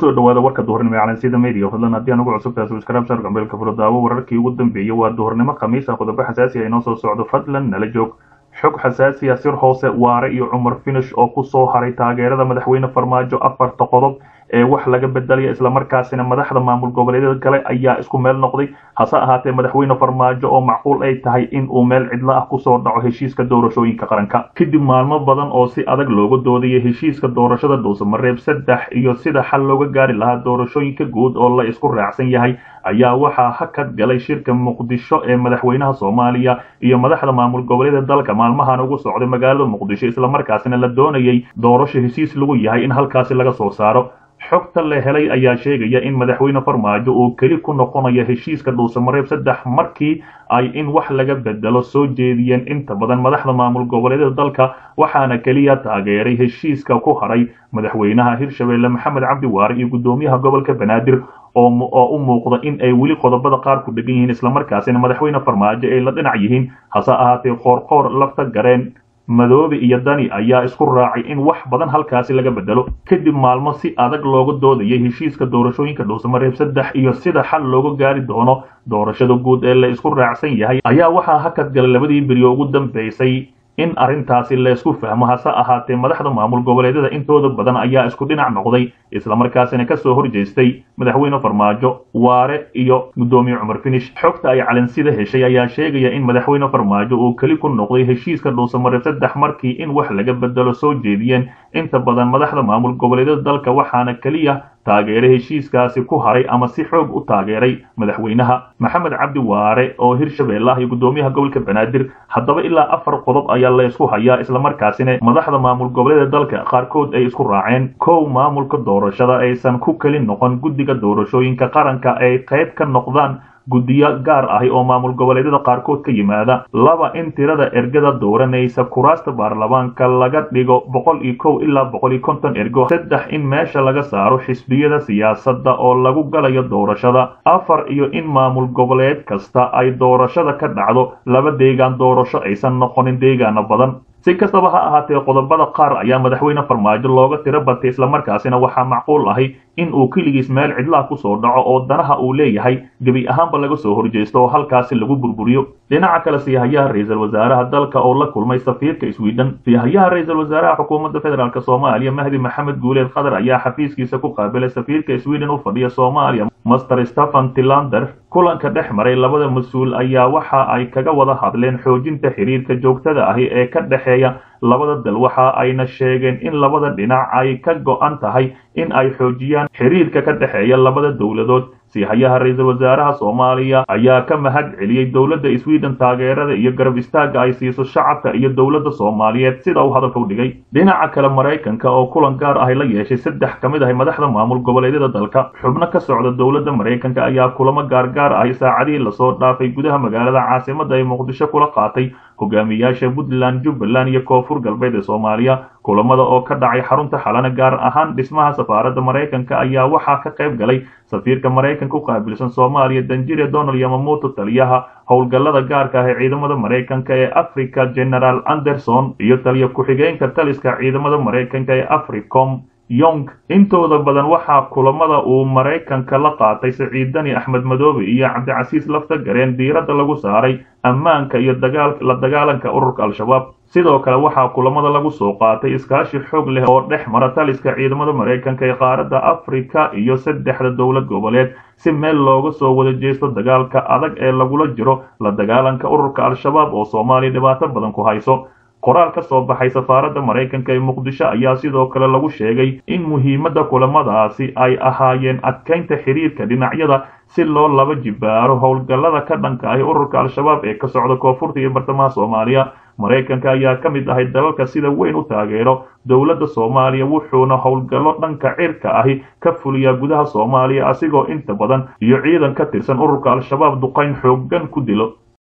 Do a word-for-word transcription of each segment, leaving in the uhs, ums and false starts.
kusoo dhawaada warka duhurnimo ee calansida media fadlan haddii aan ugu cusubtahay subscribe share gambeelka furo daawo wararkii ugu dambeeyay waa duhurnimo khamiis ah qodobo xasaasi ah inoo soo socdo fadlan nala joog xog xasaasi ah sir hoose waare iyo cumar finish oo ku soo haray taageerada madaxweyne farmaajo afarta qodob ee wax laga bedelaya isla markaasina madaxda maamul goboleedyada kale ayaa isku meel noqday hase ahaatee madaxweyne farmaajo oo macquul ay tahay in uu meel cidlo ah kusoo dhaco heshiiska doorashooyinka qaranka kadib maalmo badan oo si adag looga doodayay heshiiska doorashada dhuusamareeb saddex iyo sida xal looga gaari lahaa doorashooyinka guud oo la isku raacsan yahay ayaa waxaa hakad galay shirka muqdisho ee madaxweynaha soomaaliya iyo madaxda maamul goboleedyada dalka maalmahan ugu socday magaalada muqdisho isla markaasina la doonayay doorasho heshiis lagu yahay in halkaasi laga soo saaro xogta la helay ayaa sheegaya in madaxweyne farmaajo uu keli ku noqonayo heshiiska dhuusamareeb saddex markii ay in wax laga bedelo soo jeediyeen inta badan madaxda maamul goboleedyada dalka waxaana keliya taageeray heshiiska ku haray madaxweynaha hirshabelle maxamed cabdi waare iyo guddoomiyaha gobolka banaadir oo u muuqda in ay weli qodobada qaar ku dhegan yihiin islamarkaasina madaxweyne farmaajo ay la dhinac yihiin hase ahaatee qoorqoor lafta gareen madoobe iyo dani ayaa isku raacay in wax badan halkaasi laga bedelo kadib maalmo si adag looga doodayay heshiiska doorashooyinka dhuusamareeb saddex iyo sida xal looga gaari doono doorashada guud ee la isku raacsan yahay ayaa waxaa hakad galay labadii beriyo ugu dambeysay in arrintaasi laysku fahmo hase ahaatee madaxda maamul goboleedyada intooda badan ayaa isku dhinac noqday islamarkaasina kasoo horjeestay madaxweyne farmaajo waare iyo guddoomiye cumar finish xogta ay calansida heshay ayaa sheegaya in madaxweyne farmaajo uu keli ku noqday heshiiska dhuusamareeb saddex markii in wax laga bedelo soo jeediyeen inta badan madaxda maamul goboleedyada dalka waxaana keliya taageere heshiiskaasi ku haray ama si xoog u taageeray madaxweynaha maxamed cabdi waare oo hirshabelle ah iyo guddoomiyaha gobolka banaadir haddaba ilaa afar qodob ayaa la isku hayaa islamarkaasina madaxda maamul goboleedyada dalka qaarkood ay isku raaceen kow maamulka doorashada aysan ku keli noqon guddiga doorashooyinka qaranka ay qayb ka noqdaan guddiyo gaar ahi oo maamul goboleedyada qaarkood ka yimaada laba in tirada ergada dooranaysa kuraasta baarlamaanka laga dhigo boqol iyo kow ilaa boqol iyo konton ergo saddex in meesha laga saaro xisbiyada siyaasadda oo lagu galayo doorashada afar iyo in maamul goboleed kasta ay doorashada ka dhacdo laba deegaan doorasho aysan noqonin deegaano badan si kastaba ha ahaatee qodobada qaar ayaa madaxweyne farmaajo looga tiro batay islamarkaasina waxaa macquul ahi in uu keligiis meel cidlaha kusoo dhaco oo danaha uu leeyahay gebi ahaanba laga soo horjeesto oo halkaasi lagu burburiyo dhinaca kale siyahayaha ra-iisul wasaaraha dalka oo la kulmay safiirka sweden siyahayaha ra-iisul wasaaraha xukuumadda federaalk soomaaliya mahdi maxamed guuleed khadar ayaa xafiiskiisa ku qaabilay safiirka sweden u fadhiya soomaaliya master stephen tilander kulanka dhex maray labada mas-uul ayaa waxa ay kaga wada hadleen xoojinta xiriirka joogtada ahi ee ka dhexeeya labada dal waxa ayna sheegeen in labada dhinac ay ka go-an tahay in ay xoojiyaan xiriirka ka dhexeeya labada dowladood siyahayaha ra-iisul wasaaraha soomaaliya ayaa ka mahad celiyey dowladda sweden taageerada iyo garab istaagga ay siiso shacabka iyo dowladda soomaaliyeed sida uu hadalka u dhigay dhinaca kale maraykanka oo kulan gaar ahi la yeeshay saddex ka mid ahi madaxda maamul goboleedyada dalka xubno ka socda dowladda maraykanka ayaa kulamo gaargaar ahi saacadihii lasoo dhaafay gudaha magaalada caasimadda ay muqdisho kula qaatay hogaamiyaasha puntland jubbaland iyo koonfur galbeed ee soomaaliya kulamada oo ka dhacay xarunta xalana gaar ahaan dhismaha safaaradda maraykanka ayaa waxaa ka qayb galay safiirka maraykanka u qaabilsan soomaaliya danjire donald yamamoto taliyaha howlgallada gaarka ah ee ciidamada maraykanka ee africa general anderson iyo taliya ku-xigeenka taliska ciidamada maraykanka ee africom yong intooda badan waxaa kulamada uu maraykanka la qaatay siciidani axmed madoobe iyo cabdicasiis lafta gareen diiradda lagu saaray ammaanka iyo la dagaalanka ururka al-shabaab sidoo kale waxaa kulamada lagu soo qaatay iskaashi xoog leh oo dhex mara taliska ciidamada maraykanka ee qaaradda afrika iyo saddexda dowlad goboleed si meel looga soo wada jeesto dagaalka adag ee lagula jiro la dagaalanka ururka al-shabaab oo soomaaliya dhibaato badan ku hayso qoraal ka soo baxay safaaradda maraykanka ee muqdisho ayaa sidoo kale lagu sheegay in muhiimadda kulamadaasi ay ahaayeen adkaynta xiriirka dhinacyada si loo laba jibaaro howlgallada ka dhanka ahi ururka al-shabaab ee ka socda koonfurta iyo bartamaha soomaaliya maraykanka ayaa ka mid ahay dalalka sida weyn u taageero dowladda soomaaliya wuxuuna howlgallo dhanka cirka ahi ka fuliyaa gudaha soomaaliya asigoo inta badan iyo ciidan ka tirsan ururka al-shabaab duqayn xooggan ku dilo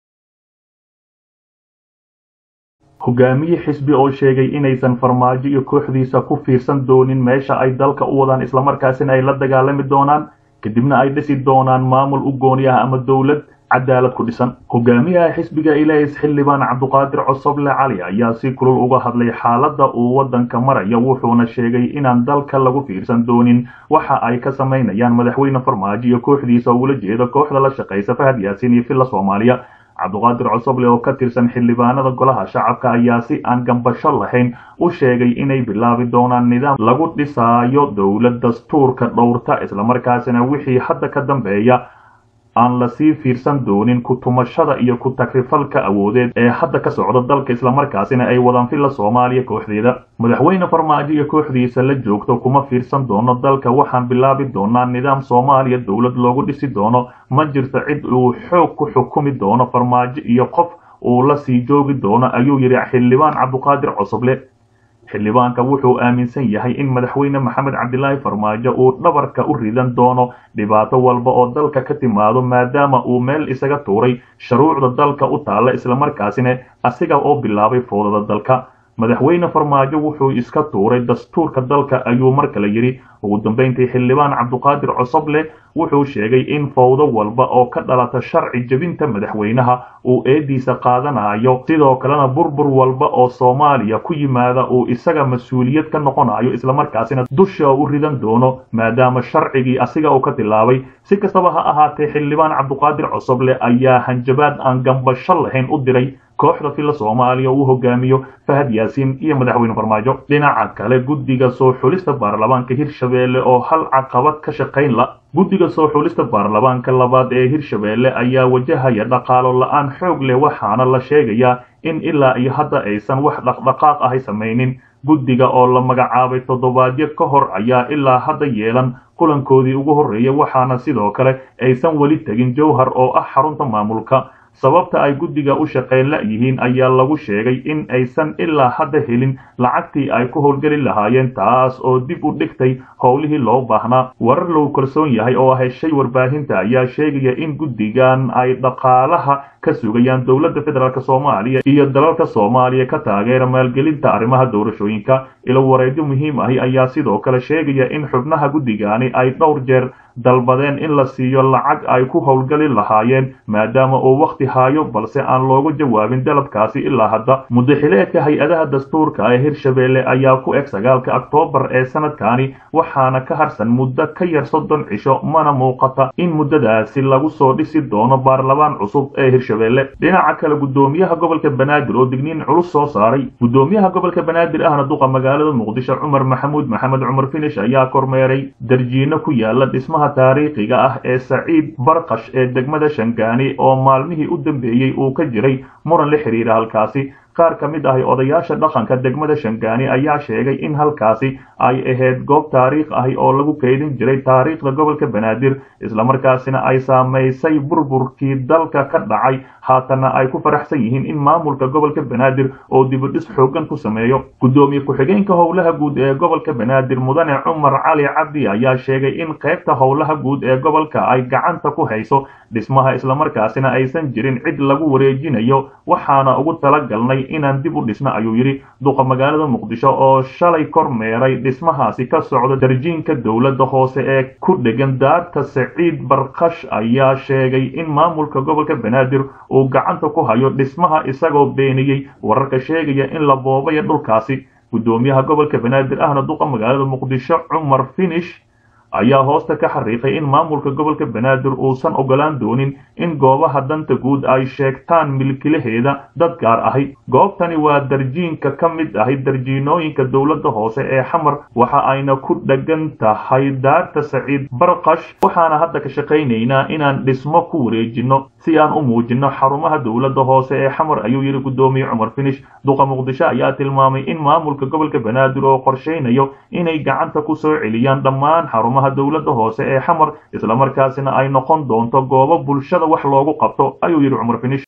hogaamiye xisbi oo sheegay inaysan farmaajo iyo kooxdiisa ku fiirsan doonin meesha ay dalka u wadaan islamarkaasina ay la dagaalami doonaan kadibna ay dhisi doonaan maamul u gooni ah ama dowlad cadaalad ku dhisan. Hogaamiyaha xisbiga Ilays Xildhibaan Cabduqaadir Cosoble Cali ayaa si kulul uga hadlay xaaladda uu wadanka maraya wuxuuna sheegay inaan dalka lagu fiirsan doonin waxa ay ka sameynayaan madaxweyne Farmaajo iyo kooxdiisa oo ula jeeda kooxda la shaqeysa Fahad Yaasiin iyo Filla Soomaaliya. Cabduqaadir Cosoble oo ka tirsan xildhibaanada golaha shacabka ayaa si aan gambasho lahayn u sheegay inay bilaabi doonaan nidaam lagu dhisaayo dowlad dastuurka dhowrta isla markaasina wixii hadda ka dambeeya aan la sii fiirsan doonin ku tumashada iyo ku takrifalka awoodeed ee hadda ka socda dalka isla markaasina ay wadaan Filla Soomaaliya kooxdeeda. Madaxweyne Farmaajo iyo kooxdiisa la joogto kuma fiirsan doono dalka, waxaan bilaabi doonaa nidaam Soomaaliya dowlad loogu dhisi doono, ma jirto cid uu xoog ku xukumi doono Farmaajo iyo qof uu la sii joogi doono, ayuu yiri xildhibaan Cabduqaadir Cosoble. xildhibaanka wuxuu aaminsan yahay in madaxweyne Maxamed Cabdilaahi Farmaajo uu dhabarka u ridan doono dhibaato walba oo dalka ka timaado maadaama uu meel isaga tuuray shuruucda dalka u taala isla markaasina asiga oo bilaabay foodada dalka. madaxweyne Farmaajo wuxuu iska tuuray dastuurka dalka, ayuu mar kale yiri. ugu dambeyntii xildhibaan Cabduqaadir Cosoble wuxuu sheegay in fowdo walba oo ka dhalata sharci jebinta madaxweynaha uu eediisa qaadanayo, sidoo kalena burbur walba oo Soomaaliya ku yimaada uu isaga mas'uuliyad ka noqonayo isla markaasina dusha u ridan doono maadaama sharcigii asiga uu ka tilaabay. si kastaba ha ahaatee xildhibaan Cabduqaadir Cosoble ayaa hanjabaad aan gambasho lahayn u diray kooxda Filla Soomaaliya uu hogaamiyo Fahad Yaasiin iyo madaxweyne Farmaajo. dhinaca kale guddiga soo xulista baarlamaanka Hirshabeelle oo hal caqabad ka shaqayn la guddiga soo xulista baarlamaanka labaad ee Hirshabeelle ayaa wajahaya dhaqaalo la'aan xoog leh, waxaana la sheegayaa in ilaa iyo hadda aysan wax dhaqdhaqaaq ah samaynin. guddiga oo la magacaabay toddobaadyo ka hor ayaa ilaa hadda yeelan kulankoodii ugu horreeyay, waxaana sidoo kale aysan weli tegin Jowhar oo ah xarunta maamulka. sababta ay guddiga u shaqayn la yihiin ayaa lagu sheegay in aysan ilaa hadda helin lacagtii ay ku howlgeli lahaayeen, taas oo dib u dhigtay howlihii loo baahnaa. warar lagu kalsoon yahay oo heshay warbaahinta ayaa sheegaya in guddigan ay dhaqaalaha ka sugayaan dowladda federaalk Soomaaliya iyo dalalka Soomaaliya ka taageera maalgelinta arrimaha doorashooyinka. ilo wareegyo muhiim ah ayaa sidoo kale sheegaya in xubnaha guddigani ay dhowr jeer dalbadeen in la siiyo lacag ay ku howlgali lahaayeen maadaama uu waqti hayo, balse aan loogu jawaabin dalabkaasi ilaa hadda. mudaxileedka hay-adaha dastuurka ee Hirshabeelle ayaa ku eg sagaalka Oktoobar ee sanadkani, waxaana ka harsan muddo ka yar soddon cisho, mana muuqata in muddadaasi lagu soo dhisi doono baarlamaan cusub ee Hirshabeelle. dhinaca kale gudoomiyaha gobolka Banaadir oo digniin culus soo saaray. gudoomiyaha gobolka Banaadir ahna duqa magaalada Muqdisho Cumar Maxamuud Maxamed Cumar Finish ayaa kormeeray darjiino ku yaala dhismaha taariikhiga ah ee Saciid Barqash ee degmada Shangaani oo maalmihii u dambeeyay uu ka jiray muran la xiriira halkaasi. qaar ka mid ah odayaasha dhaqanka degmada Shangaani ayaa sheegay in halkaasi ay ahayd goob taariikh ah oo lagu kaydin jiray taariikhda gobolka Banaadir, isla markaasina ay saameysay burburkii dalka ka dhacay. haatana ay ku faraxsan yihiin in maamulka gobolka Banaadir oo dib u dhis xoogan ku sameeyo. gudoomiye ku-xigeenka howlaha guud ee gobolka Banaadir Mudane Cumar Cali Cabdi ayaa sheegay in qaybta howlaha guud ee gobolka ay gacanta ku hayso dhismaha isla markaasina aysan jirin cid lagu wareejinayo, waxaana ugu talagalnay inaan dib u dhisno, ayuu yiri. duqa magaalada Muqdisho oo shalay kormeeray dhismahaasi ka socda darjiinka dowladda hoose ee ku dhegan daarta Saciid Barqash ayaa sheegay in maamulka gobolka Banaadir uu gacanta ku hayo dhismaha, isagoo beeniyey wararka sheegaya in la boobayo dhulkaasi. gudoomiyaha gobolka Banaadir ahna duqa magaalada Muqdisho Cumar Finish ayaa hoosta ka xariiqay in maamulka gobolka Banaadir uusan ogolaan doonin in goobaha danta guud ay sheegtaan milkiilaheeda dad gaar ahi. goobtani waa darjiinka ka mid ahi darjiinooyinka dowladda hoose ee Xamar, waxa ayna ku dhagan tahay daarta Saciid Barqash, waxaana hadda ka shaqaynaynaa inaan dhismo ku wareejino si aan u muujino xarumaha dowladda hoose ee Xamar, ayuu yiri gudoomiye Cumar Finish. duqa Muqdisho ayaa tilmaamay in maamulka gobolka Banaadir oo qorsheynayo inay gacanta ku soo celiyaan dhammaan xarumaha dowladda hoose ee Xamar, isla markaasina ay noqon doonto goobo bulshada wax loogu qabto, ayuu yiri Cumar Finish.